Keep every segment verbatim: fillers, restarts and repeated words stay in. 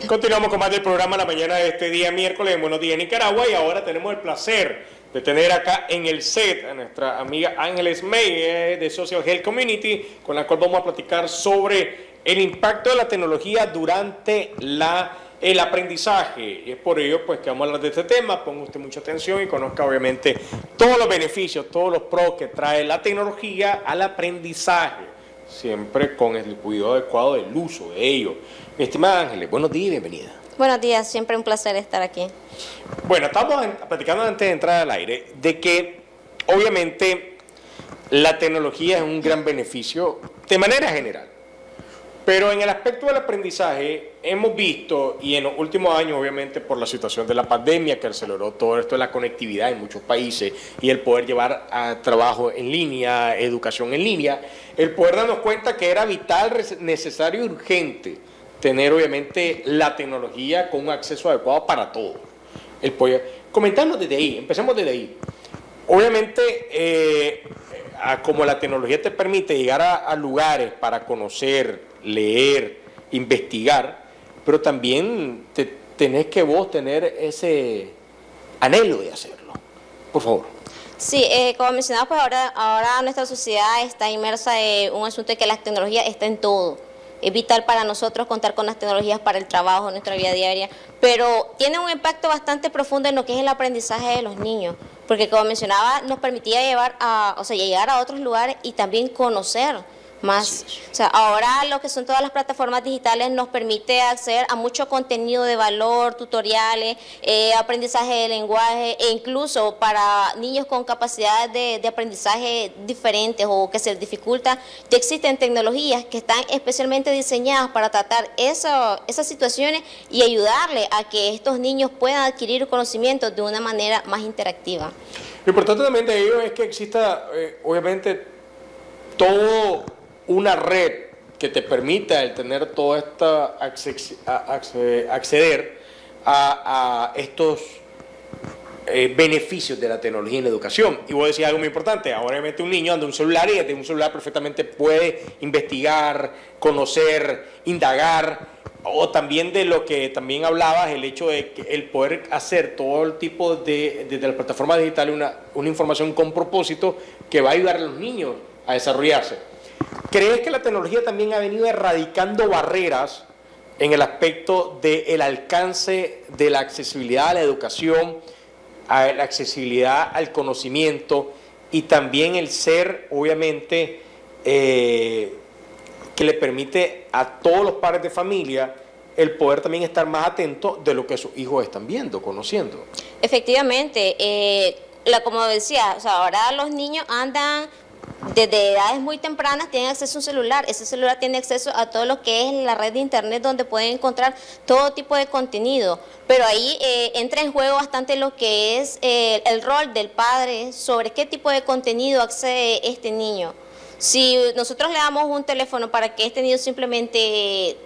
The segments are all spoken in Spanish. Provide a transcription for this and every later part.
Continuamos con más del programa la mañana de este día miércoles en Buenos Días Nicaragua, y ahora tenemos el placer de tener acá en el set a nuestra amiga Ángeles May eh, de Social Health Community, con la cual vamos a platicar sobre el impacto de la tecnología durante la, el aprendizaje. Y es por ello pues que vamos a hablar de este tema. Ponga usted mucha atención y conozca obviamente todos los beneficios, todos los pros que trae la tecnología al aprendizaje, siempre con el cuidado adecuado del uso de ello. Mi estimada Ángeles, buenos días y bienvenida. Buenos días, siempre un placer estar aquí. Bueno, estamos platicando antes de entrar al aire de que obviamente la tecnología es un gran beneficio de manera general, pero en el aspecto del aprendizaje hemos visto, y en los últimos años obviamente por la situación de la pandemia que aceleró todo esto de la conectividad en muchos países y el poder llevar a trabajo en línea, educación en línea, el poder darnos cuenta que era vital, necesario y urgente tener obviamente la tecnología con un acceso adecuado para todos. El poder, comentarnos desde ahí, empecemos desde ahí. Obviamente, eh, a, como la tecnología te permite llegar a, a lugares para conocer, leer, investigar, pero también te, tenés que vos tener ese anhelo de hacerlo. Por favor. Sí, eh, como mencionaba, pues ahora, ahora nuestra sociedad está inmersa en un asunto de que la tecnología está en todo. Es vital para nosotros contar con las tecnologías para el trabajo, nuestra vida diaria, pero tiene un impacto bastante profundo en lo que es el aprendizaje de los niños, porque como mencionaba, nos permitía llevar a, o sea, llegar a otros lugares y también conocer más. O sea, ahora lo que son todas las plataformas digitales nos permite acceder a mucho contenido de valor, tutoriales, eh, aprendizaje de lenguaje, e incluso para niños con capacidades de, de aprendizaje diferentes o que se les dificulta, ya existen tecnologías que están especialmente diseñadas para tratar eso, esas situaciones y ayudarle a que estos niños puedan adquirir conocimientos de una manera más interactiva. Lo importante también de ello es que exista, eh, obviamente, todo una red que te permita el tener toda esta acceder a, a estos eh, beneficios de la tecnología en la educación. Y voy a decir algo muy importante: obviamente un niño anda un celular y desde un celular perfectamente puede investigar, conocer, indagar, o también de lo que también hablabas, el hecho de que el poder hacer todo el tipo de, desde las plataformas digitales, una, una información con propósito que va a ayudar a los niños a desarrollarse. ¿Crees que la tecnología también ha venido erradicando barreras en el aspecto del alcance de la accesibilidad a la educación, a la accesibilidad al conocimiento, y también el ser, obviamente, eh, que le permite a todos los padres de familia el poder también estar más atentos de lo que sus hijos están viendo, conociendo? Efectivamente, eh, la, como decía, o sea, ahora los niños andan desde edades muy tempranas, tienen acceso a un celular. Ese celular tiene acceso a todo lo que es la red de internet, donde pueden encontrar todo tipo de contenido, pero ahí eh, entra en juego bastante lo que es eh, el rol del padre sobre qué tipo de contenido accede este niño. Si nosotros le damos un teléfono para que este niño simplemente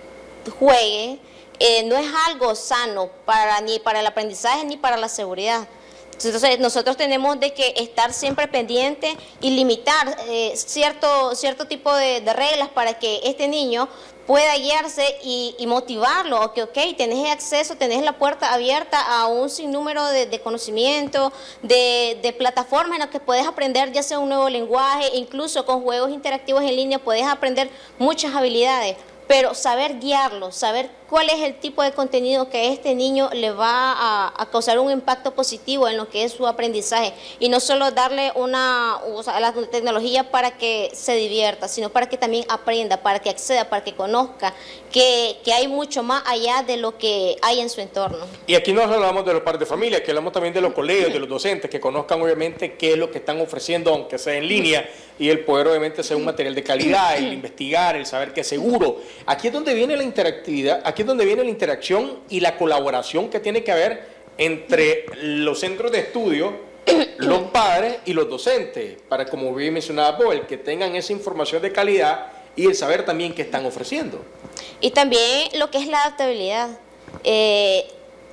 juegue, eh, no es algo sano para, ni para el aprendizaje ni para la seguridad. Entonces nosotros tenemos de que estar siempre pendientes y limitar eh, cierto, cierto tipo de, de reglas para que este niño pueda guiarse y, y motivarlo, o que ok, tenés acceso, tenés la puerta abierta a un sinnúmero de, de conocimiento, de, de plataformas en las que puedes aprender ya sea un nuevo lenguaje, incluso con juegos interactivos en línea puedes aprender muchas habilidades. Pero saber guiarlo, saber cuál es el tipo de contenido que a este niño le va a, a causar un impacto positivo en lo que es su aprendizaje, y no solo darle una, o sea, la tecnología para que se divierta, sino para que también aprenda, para que acceda, para que conozca que, que hay mucho más allá de lo que hay en su entorno. Y aquí no hablamos de los padres de familia, que hablamos también de los colegios, de los docentes, que conozcan obviamente qué es lo que están ofreciendo, aunque sea en línea, y el poder obviamente hacer un material de calidad, el investigar, el saber que es seguro. Aquí es donde viene la interactividad, aquí es donde viene la interacción y la colaboración que tiene que haber entre los centros de estudio, los padres y los docentes, para, como bien mencionaba Paul, que tengan esa información de calidad y el saber también qué están ofreciendo. Y también lo que es la adaptabilidad. Eh,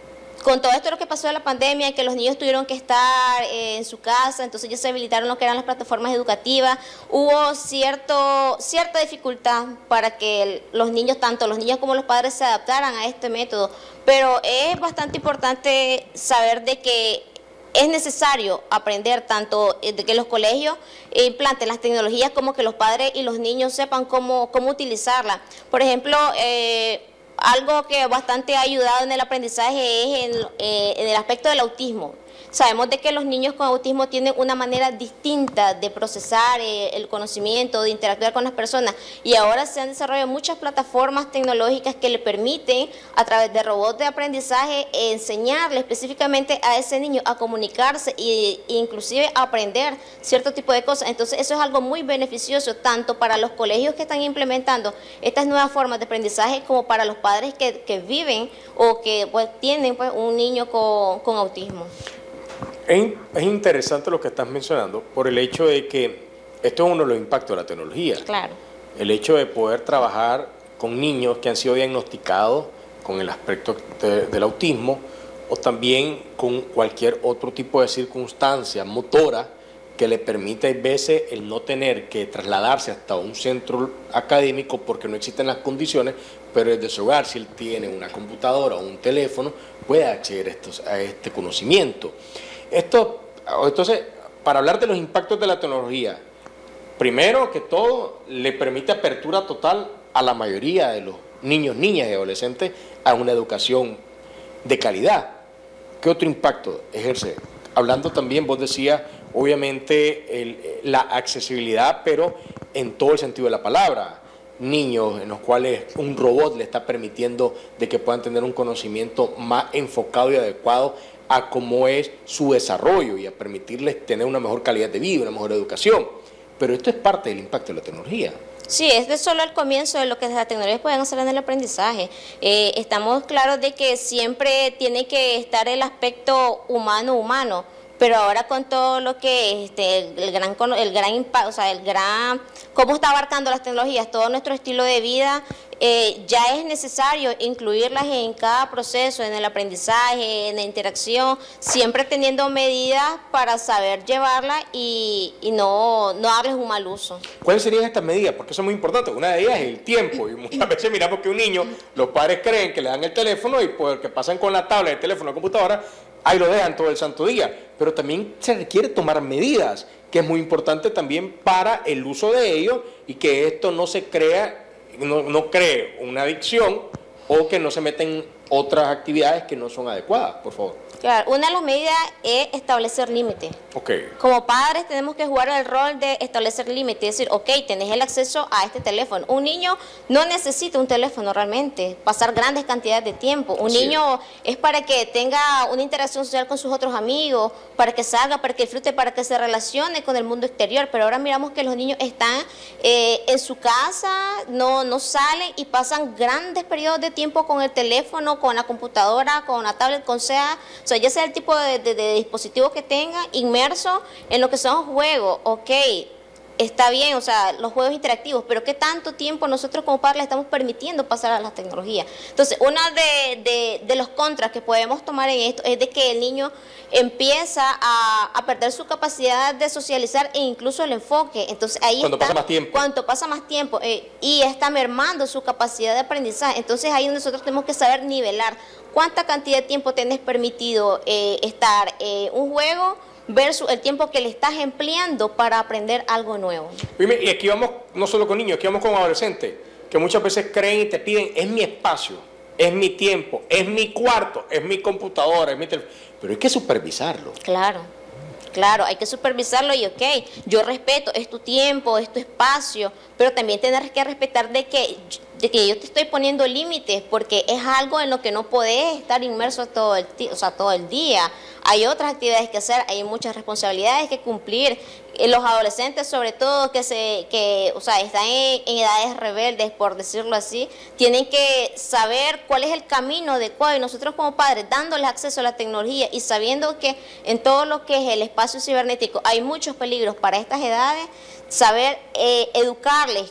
con todo esto lo que pasó de la pandemia, que los niños tuvieron que estar eh, en su casa, entonces ya se habilitaron lo que eran las plataformas educativas, hubo cierto, cierta dificultad para que el, los niños, tanto los niños como los padres, se adaptaran a este método, pero es bastante importante saber de que es necesario aprender tanto de que los colegios implanten las tecnologías como que los padres y los niños sepan cómo, cómo utilizarlas. Por ejemplo, eh, algo que bastante ha ayudado en el aprendizaje es en, eh, en el aspecto del autismo. Sabemos de que los niños con autismo tienen una manera distinta de procesar eh, el conocimiento, de interactuar con las personas, y ahora se han desarrollado muchas plataformas tecnológicas que le permiten, a través de robots de aprendizaje, enseñarle específicamente a ese niño a comunicarse e, e inclusive a aprender cierto tipo de cosas. Entonces eso es algo muy beneficioso tanto para los colegios que están implementando estas nuevas formas de aprendizaje como para los padres que, que viven o que pues, tienen pues, un niño con, con autismo. Es, es interesante lo que estás mencionando por el hecho de que esto es uno de los impactos de la tecnología. Claro. El hecho de poder trabajar con niños que han sido diagnosticados con el aspecto de, del autismo o también con cualquier otro tipo de circunstancia motora que le permite a veces el no tener que trasladarse hasta un centro académico porque no existen las condiciones, pero desde su hogar, si él tiene una computadora o un teléfono, puede acceder a, estos, a este conocimiento. Esto, entonces, para hablar de los impactos de la tecnología, primero que todo, le permite apertura total a la mayoría de los niños, niñas y adolescentes a una educación de calidad. ¿Qué otro impacto ejerce? Hablando también, vos decías, obviamente, el, la accesibilidad, pero en todo el sentido de la palabra. Niños en los cuales un robot le está permitiendo de que puedan tener un conocimiento más enfocado y adecuado a cómo es su desarrollo y a permitirles tener una mejor calidad de vida, una mejor educación. Pero esto es parte del impacto de la tecnología. Sí, este es solo el comienzo de lo que las tecnologías pueden hacer en el aprendizaje. Eh, estamos claros de que siempre tiene que estar el aspecto humano-humano, pero ahora con todo lo que este, el, el gran el gran impacto, o sea, el gran cómo está abarcando las tecnologías, todo nuestro estilo de vida, eh, ya es necesario incluirlas en cada proceso, en el aprendizaje, en la interacción, siempre teniendo medidas para saber llevarla y, y no, no darles un mal uso. ¿Cuáles serían estas medidas? Porque eso es muy importante. Una de ellas es el tiempo, y muchas veces miramos que un niño, los padres creen que le dan el teléfono y porque pasan con la tablet, el teléfono, la computadora, ahí lo dejan todo el santo día, pero también se requiere tomar medidas, que es muy importante también para el uso de ellos y que esto no se crea, no, no cree una adicción o que no se meten otras actividades que no son adecuadas, por favor. Claro, una de las medidas es establecer límites. Okay. Como padres tenemos que jugar el rol de establecer límites, es decir, ok, tenés el acceso a este teléfono. Un niño no necesita un teléfono realmente, pasar grandes cantidades de tiempo. Un Así niño es. es para que tenga una interacción social con sus otros amigos, para que salga, para que disfrute, para que se relacione con el mundo exterior. Pero ahora miramos que los niños están eh, en su casa, no, no salen y pasan grandes periodos de tiempo con el teléfono, con la computadora, con la tablet, con sea, o sea, ya sea el tipo de, de, de dispositivo que tengan, inmerso en lo que son juegos. Ok, está bien, o sea, los juegos interactivos, pero ¿qué tanto tiempo nosotros como padres le estamos permitiendo pasar a las tecnologías? Entonces, uno de, de, de los contras que podemos tomar en esto es de que el niño empieza a, a perder su capacidad de socializar e incluso el enfoque. Entonces, ahí cuando está, pasa más tiempo. Cuando pasa más tiempo eh, y está mermando su capacidad de aprendizaje. Entonces, ahí nosotros tenemos que saber nivelar cuánta cantidad de tiempo tenés permitido eh, estar en eh, un juego versus el tiempo que le estás empleando para aprender algo nuevo. Y aquí vamos no solo con niños, aquí vamos con adolescentes, que muchas veces creen y te piden, es mi espacio, es mi tiempo, es mi cuarto, es mi computadora, es mi teléfono, pero hay que supervisarlo. Claro, claro, hay que supervisarlo y ok, yo respeto, es tu tiempo, es tu espacio, pero también tendrás que respetar de que, de que yo te estoy poniendo límites, porque es algo en lo que no podés estar inmerso todo el, o sea, todo el día. Hay otras actividades que hacer, hay muchas responsabilidades que cumplir. Los adolescentes, sobre todo, que se que o sea, están en, en edades rebeldes, por decirlo así, tienen que saber cuál es el camino adecuado. Y nosotros como padres, dándoles acceso a la tecnología y sabiendo que en todo lo que es el espacio cibernético hay muchos peligros para estas edades, saber eh, educarles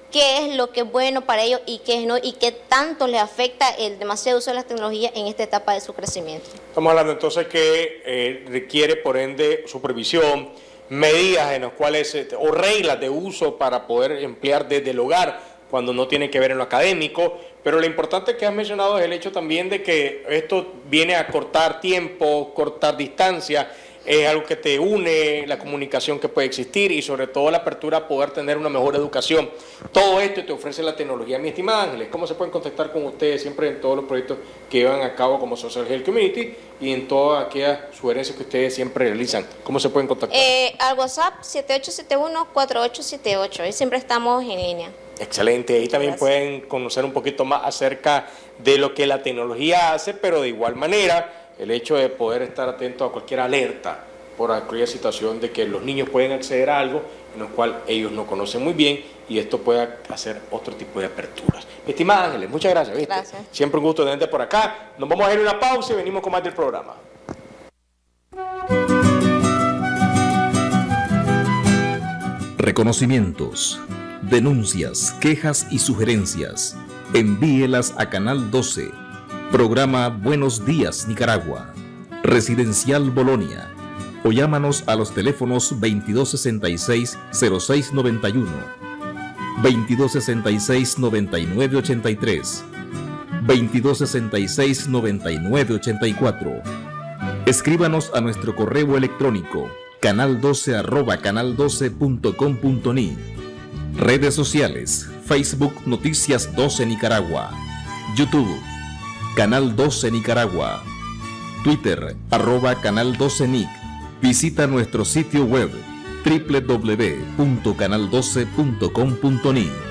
qué es lo que es bueno para ellos y qué no, y qué tanto les afecta el demasiado uso de las tecnologías en esta etapa de su crecimiento. Estamos hablando entonces que eh, requiere, por ende, supervisión, medidas en las cuales, o reglas de uso para poder emplear desde el hogar cuando no tiene que ver en lo académico, pero lo importante que has mencionado es el hecho también de que esto viene a cortar tiempo, cortar distancia, es algo que te une, la comunicación que puede existir y sobre todo la apertura a poder tener una mejor educación. Todo esto te ofrece la tecnología. Mi estimada Ángeles, ¿cómo se pueden contactar con ustedes siempre en todos los proyectos que llevan a cabo como Social Health Community y en todas aquellas sugerencias que ustedes siempre realizan? ¿Cómo se pueden contactar? Eh, al WhatsApp siete ocho siete uno, cuatro ocho siete ocho, y siempre estamos en línea. Excelente, ahí también Gracias. pueden conocer un poquito más acerca de lo que la tecnología hace, pero de igual manera el hecho de poder estar atento a cualquier alerta por aquella situación de que los niños pueden acceder a algo en lo cual ellos no conocen muy bien y esto puede hacer otro tipo de aperturas. Estimada Ángeles, muchas gracias, ¿viste? Gracias. Siempre un gusto tenerte por acá. Nos vamos a ir a una pausa y venimos con más del programa. Reconocimientos, denuncias, quejas y sugerencias. Envíelas a Canal doce, programa Buenos Días Nicaragua, Residencial Bolonia, o llámanos a los teléfonos veintidós sesenta y seis, cero seis noventa y uno, veintidós sesenta y seis, noventa y nueve ochenta y tres, veintidós sesenta y seis, noventa y nueve ochenta y cuatro. Escríbanos a nuestro correo electrónico canal doce arroba canal doce punto com punto ni. Redes sociales: Facebook Noticias doce Nicaragua, YouTube Canal doce Nicaragua, Twitter arroba Canal doce Nic. Visita nuestro sitio web doble u doble u doble u punto canal doce punto com punto ni.